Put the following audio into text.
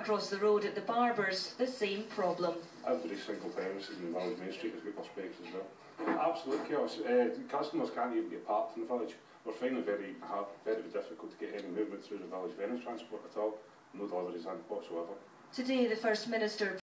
across the road at the barber's, the same problem. Every single premises in the village main street has got their spikes as well. Absolute chaos. Customers can't even get parked in the village. We're finding it very difficult to get any movement through the village venue transport at all. No deliveries in whatsoever. Today the First Minister